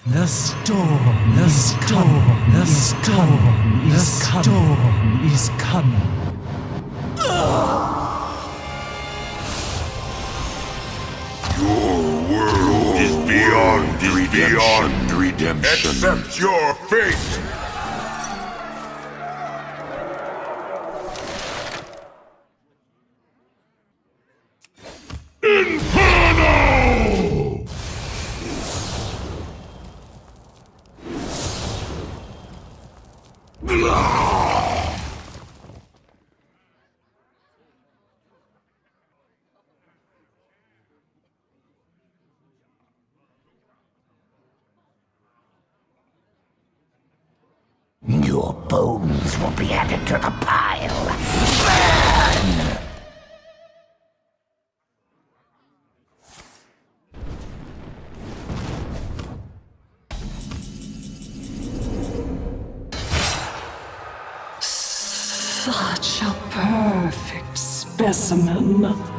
The storm is coming. The storm is coming. Your world is beyond redemption. Accept your fate! Inferno! Your bones will be added to the pile. Burn! Such a perfect specimen.